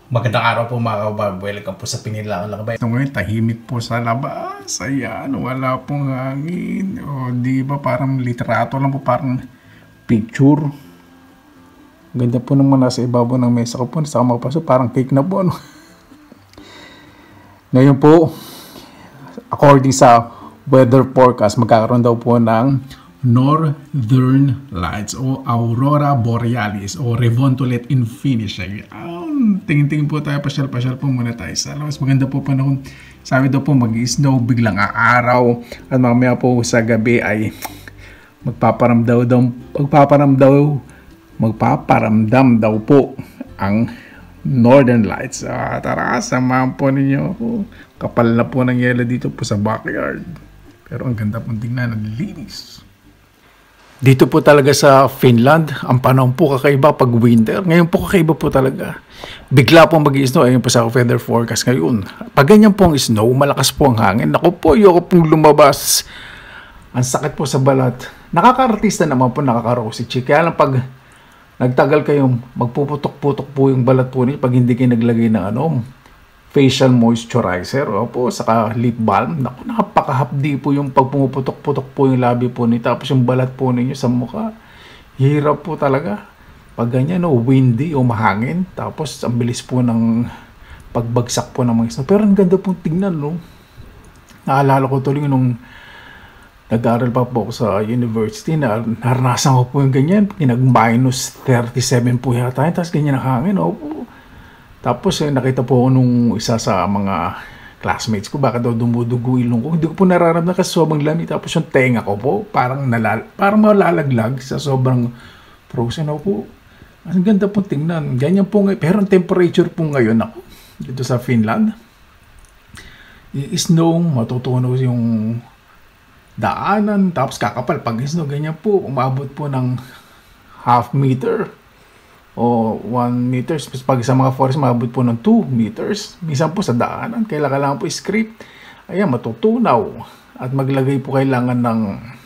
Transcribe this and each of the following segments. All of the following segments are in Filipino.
Magandang araw po mga kabab. Welcome po sa Pinilang Lakbay. Ito ngayon, tahimik po sa labas. Ayan, wala pong hangin. O, di ba parang litrato lang po, parang picture. Ganda po naman nasa ibabaw ng mesa ko po. Nasa mapasok, parang cake na po. Ano? Ngayon po, according sa weather forecast, magkakaroon daw po ng Northern Lights o Aurora Borealis o Revontulet in Finnish. Tingin-tingin po tayo, pasyal-pasyal po muna tayo sa labas. Maganda po panahon. Sabi daw po mag-snow, biglang aaraw at mamaya po sa gabi ay magpaparamdam daw po ang Northern Lights. Tara, samahan po ninyo ako. Kapal na po ng yelo dito po sa backyard. Pero ang ganda pong tingnan, ang linis. Dito po talaga sa Finland, ang panahon po kakaiba pag winter. Ngayon po kakaiba po talaga. Bigla pong mag-i-snow. Ayun po sa weather forecast ngayon. Pag ganyan po ang snow, malakas po ang hangin. Naku po, ayoko pong lumabas. Ang sakit po sa balat. Nakaka-artista naman po, nakaka-rosy cheek. Kaya lang pag nagtagal kayong magpuputok-putok po yung balat po niyo pag hindi kayo naglagay ng facial moisturizer, opo, saka lip balm. Naku, napakahapdi po yung pag pumuputok-putok po yung labi po niyo. Tapos yung balat po ninyo sa mukha. Hirap po talaga. Pag ganyan, windy o mahangin. Tapos ang bilis po ng pagbagsak po ng mga snow. Pero ang ganda pong tingnan, no? Naalala ko tuloy nung nag-aaral pa po ako sa university na naranasan ko po yung ganyan. Pinag-minus 37 po yata. Tapos ganyan ang hangin, opo. Tapos nakita po ako nung isa sa mga classmates ko, baka daw dumudugo ilong ko. Hindi ko po nararamdaman kasi sobrang lamig. Tapos yung tenga ko po, parang malalaglag sa sobrang frozen ako po. Ang ganda po tingnan. Ganyan po ngayon. Pero ang temperature po ngayon ako dito sa Finland. I-snow, matutunaw yung daanan. Tapos kakapal. Pag snow, ganyan po. Umabot po ng half meter. O 1 meters. Pag sa mga forest, mabot po ng 2 meters. Minsan po sa daanan, kailangan po script. Ayan, matutunaw. At maglagay po kailangan ng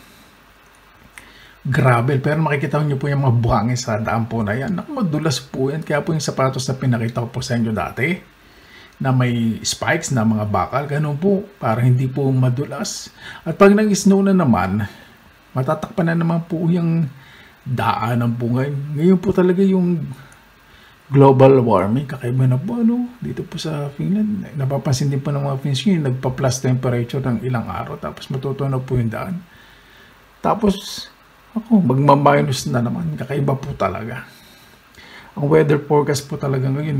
gravel. Pero makikita nyo po yung mga buhangin sa daan po na yan. Naku, madulas po yan. Kaya po yung sapatos na pinakita ko po sa inyo dati, na may spikes na mga bakal. Ganun po, para hindi po madulas. At pag nag-snow na naman, matatakpan na naman po yung daanan po ngayon. Ngayon po talaga yung global warming, kakaiba na po dito po sa Finland. Napapansin din po ng mga Finns yun, nagpa-plus temperature ng ilang araw, tapos matutunaw po yung daan. Tapos, magmaminus na naman, kakaiba po talaga. Ang weather forecast po talaga ngayon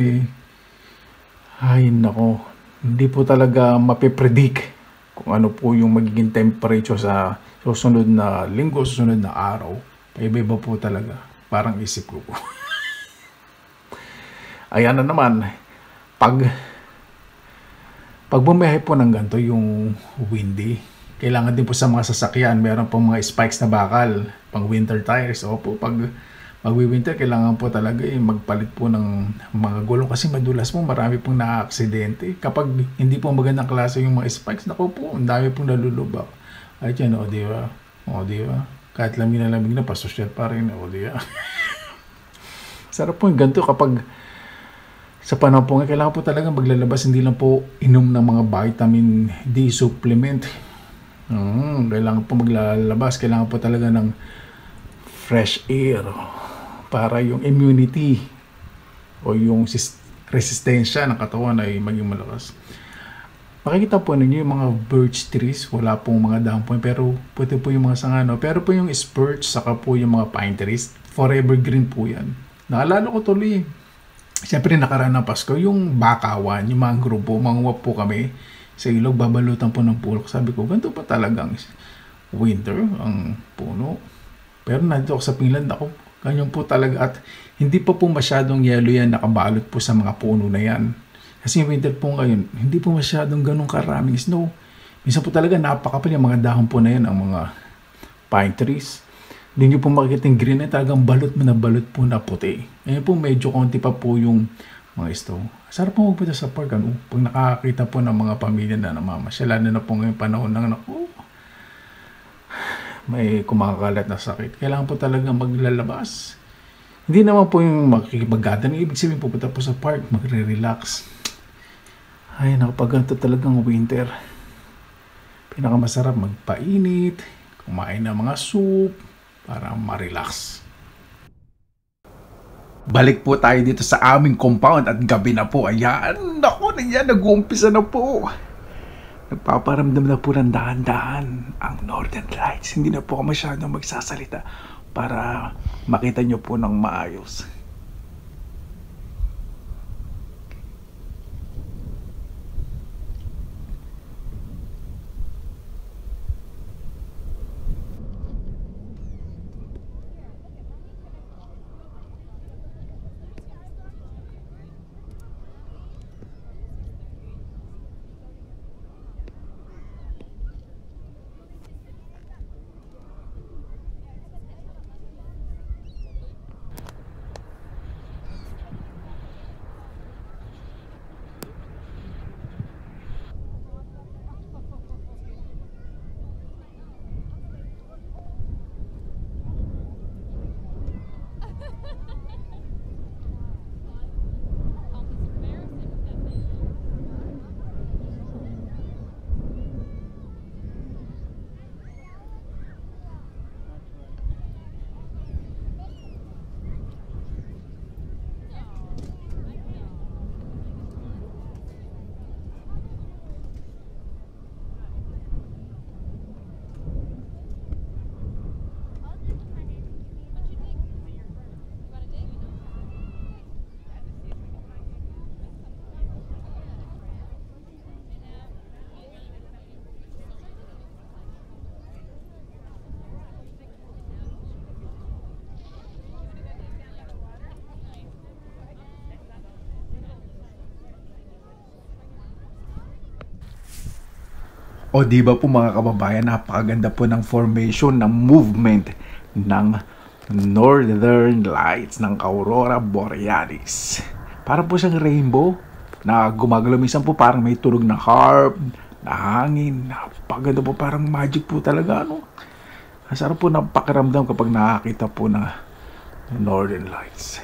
ay nako, hindi po talaga mapipredict kung ano po yung magiging temperature sa susunod na linggo, susunod na araw. Iba-iba po talaga. Parang isip ko po. Ayan na naman. Pag bumiyahe po ng ganito yung windy, kailangan din po sa mga sasakyan, meron po mga spikes na bakal, pang winter tires. Opo, pag mag-winter, kailangan po talaga magpalit po ng mga gulong kasi madulas po, marami pong na-aksidente. Kapag hindi po magandang klase yung mga spikes, naku po, ang dami pong nalulubak. Ay, yan, di ba? Di ba? Kahit lamig na, pasosyal pa rin. Diba? Sarap po yung ganito kapag sa panahon po, kailangan po talaga maglalabas, hindi lang po inom ng mga vitamin D supplement. Kailangan po maglalabas, kailangan po talaga ng fresh air para yung immunity o yung resistensya ng katawan ay maging malakas. Makikita po ninyo yung mga birch trees, wala pong mga dahon po, pero puti po yung mga sanga, pero po yung spurge, saka po yung mga pine trees, forever green po yan. Naalala ko tuloy, siyempre nakaraan ng Pasko, yung bakawan, yung mga grupo, manguwap po kami sa ilog, babalutan po ng pulok. Sabi ko, ganito pa talagang winter, ang puno. Pero nandito ako sa Finland, ako, ganyan po talaga, at hindi pa po masyadong yelo yan, nakabalot po sa mga puno na yan. Kasi yung winter po ngayon, hindi po masyadong ganun karaming snow. Minsan po talaga napakapal yung mga dahon po na yan, ang mga pine trees. Hindi nyo po makikita yung green na talagang balot po na puti. Ngayon po medyo konti pa po yung mga snow. Sarap po magpunta sa park. Pag nakakita po ng mga pamilya na namamasyal, na po ngayong panahon ng may kumakalat na sakit. Kailangan po talaga maglalabas. Hindi naman po yung makikipag-gathering. Ibig sabihin pupunta po sa park, magre-relax. Ay, naku, pag ganito talagang winter. Pinakamasarap magpainit, kumain ng mga soup, para ma-relax. Balik po tayo dito sa aming compound at gabi na po. Ayan, naku, yan, nag-uumpisa na po. Nagpaparamdam na po ng dahan-dahan ang Northern Lights. Hindi na po ako masyadong magsasalita para makita nyo po ng maayos. O di ba po mga kababayan, napakaganda po ng formation, ng movement ng Northern Lights, ng Aurora Borealis. Para po siyang rainbow na gumagalaw. Minsan po parang may tunog na harp, na hangin. Napakaganda po, parang magic po talaga. Ano? Ang sarap po ng pakiramdam kapag nakakita po ng Northern Lights.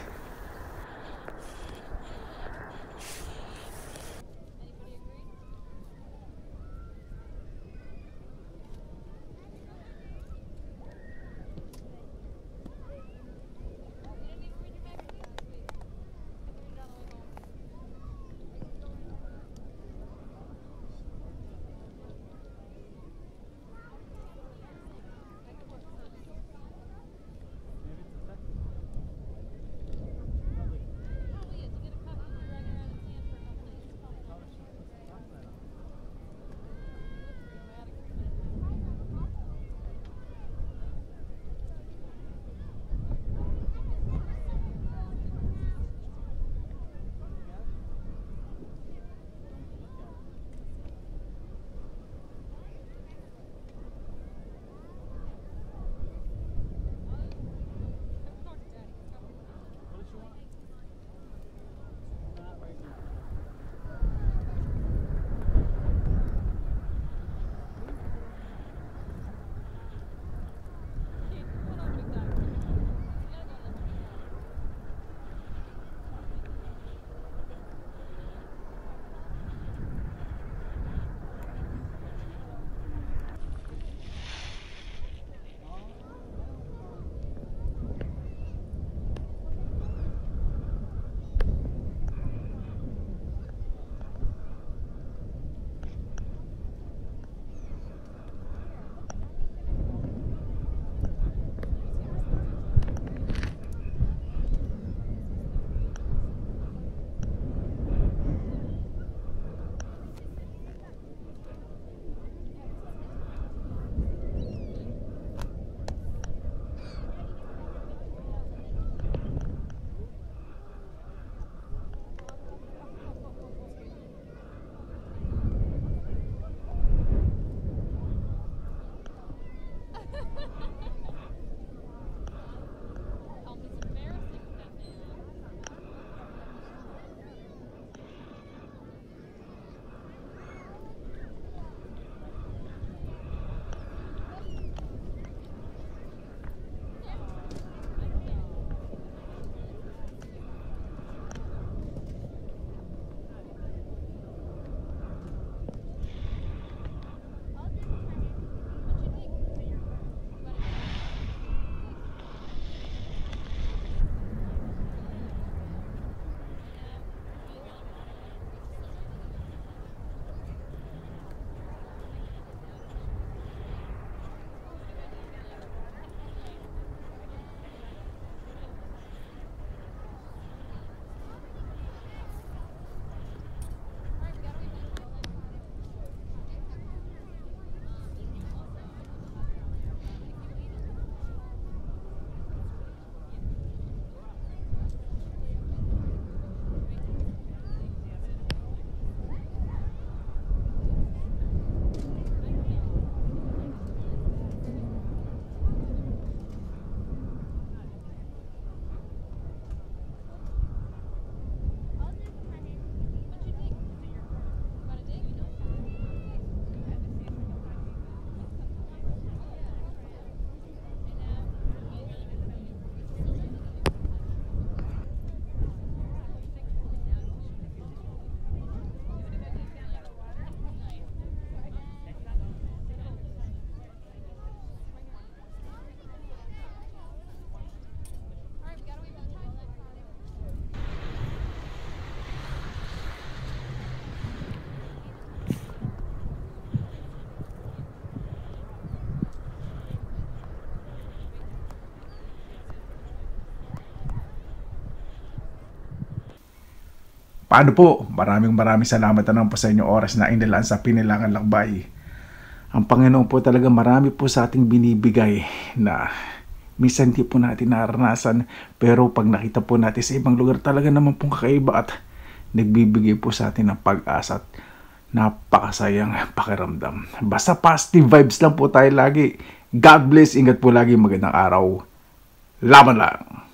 Paano po? Maraming salamat na naman po sa inyong oras na inilaan sa Pinilangan Lakbay. Ang Panginoon po talaga marami po sa ating binibigay na minsan hindi po natin naranasan, pero pag nakita po natin sa ibang lugar talaga naman pong kakaiba at nagbibigay po sa atin ng pag-asa at napakasayang pakiramdam. Basta positive vibes lang po tayo lagi. God bless, ingat po lagi, magandang araw. Laban lang!